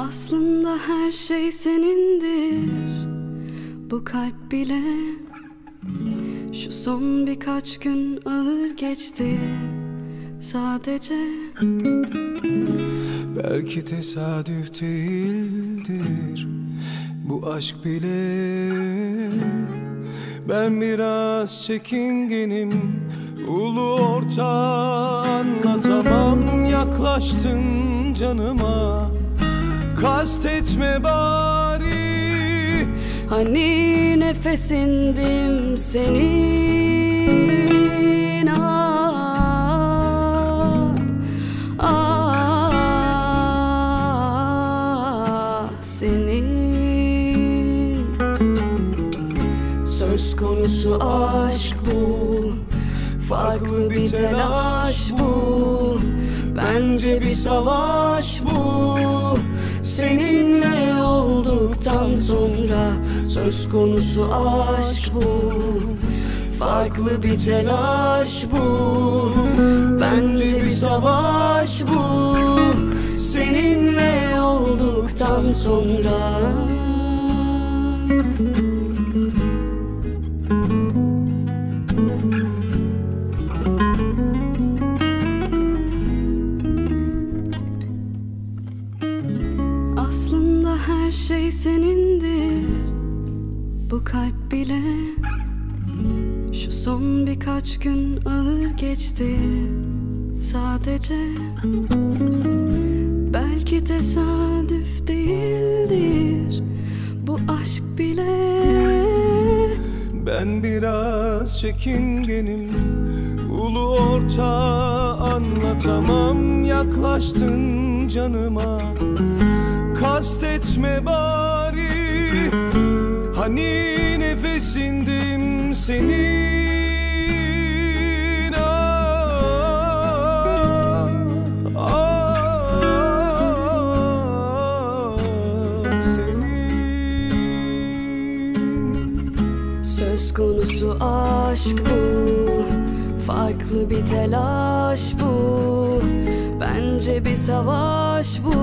Aslında her şey senindir, bu kalp bile. Şu son birkaç gün ağır geçti sadece. Belki tesadüf değildir bu aşk bile. Ben biraz çekingenim, ulu orta anlatamam. Yaklaştın canıma, kastetme bari. Hani nefesindim senin, senin. Söz konusu aşk bu, farklı bir telaş bu. Bence bir savaş bu, seninle olduktan sonra. Söz konusu aşk bu, farklı bir telaş bu. Bence bir savaş bu, seninle olduktan sonra. Aslında her şey senindir, bu kalp bile. Şu son birkaç gün ağır geçti sadece. Belki tesadüf değildir bu aşk bile. Ben biraz çekingenim, ulu orta anlatamam. Yaklaştın canıma, kastetme bari. Hani nefesindim senin, senin. Söz konusu aşk bu, farklı bir telaş bu. Bence bir savaş bu,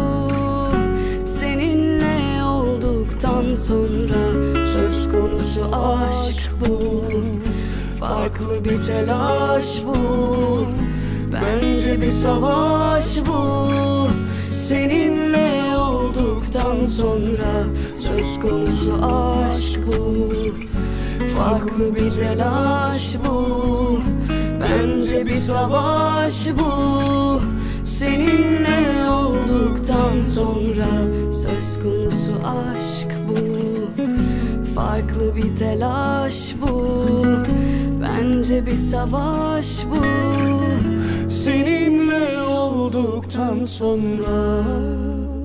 seninle olduktan sonra. Söz konusu aşk bu, farklı bir telaş bu. Bence bir savaş bu, seninle olduktan sonra. Söz konusu aşk bu, farklı bir telaş bu. Bence bir savaş bu, seninle olduktan sonra. Söz konusu aşk bu, farklı bir telaş bu. Bence bir savaş bu, seninle olduktan sonra.